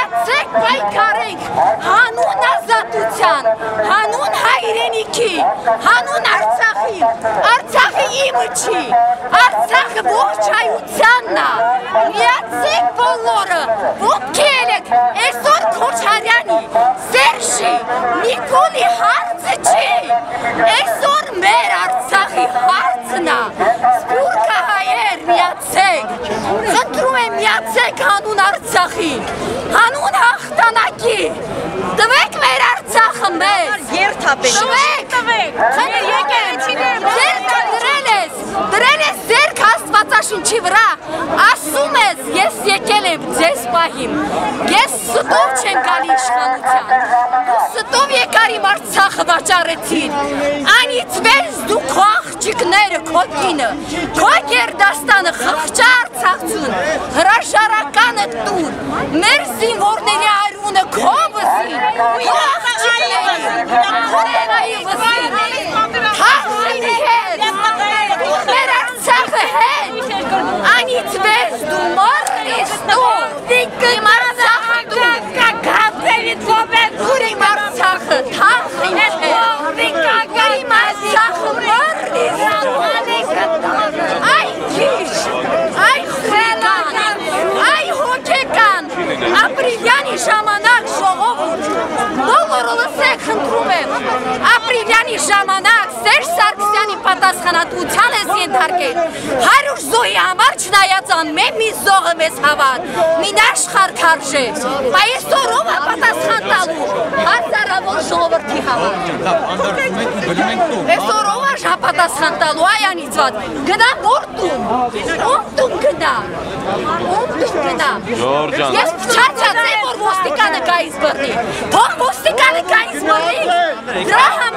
միացեք պայքարենք հանուն ազատության, հանուն հայրենիքի, հանուն Արցախի, Արցախը իմը չի, Արցախը ողջ հայությանն է, միացեք բոլորը, ոտքի ելեք, այսօր Քոչարյանի, Սերժի, Նիկոլի հարցը չի, այսօր մեր Արցախի հարցն է, սփյուռքը հայեր միացեք, խնդրում եմ միացեք հանուն Արցախի, հանուն հաղթանակի, տվեք մեր Արցախը մեզ, տվեք, դրել ես ձերք Աստվածաշնչի վրա, ասում ես, ես եկել եմ ձեզ պահիմ, ես ստով չեմ գալի իշխանության, ստով եկար իմ Արցախը վաճառեցին, անից վեր դու քո աղջիկները, քո կինը, քո գերդաստանը խղճա Արցախցուն, հրաժարականը տուր, մեր զինվորների արյունը քո վզին, քո աղջիկների, քո նենայի վզին, թաղվին հետ, մեր Արցախը հետ, անից վեզ դու մորնիս դու, իմ Արցախը դու, իմ Արցախը թաղվին հետ, իմ Արցախը մորնիս դու, այ քիչ, այ խելան, այ հոգեկան, ապրիլյանի ժամանակ ժողովուրդ, բոլորը լսեք խնդրում եմ, ապրիլյանի ժամանակ Սերժ Սարգսյանի պատասխանատվության ես ենթարկել, 100 զոհի համար չնայած անմեն մի զոհը մեզ հավատ, մին աշխարհ քարժե, այսօր ով է պատասխան տալու, հազարավոր ժողովրդի համար, այսօր ով է պատասխան տալու, այ անիծված, գնա որ տուն, ում տուն գնա, ես փչացած եմ, որ ոստիկանը կայից բռնի, թող ոստիկանը կայից բռնի, դրա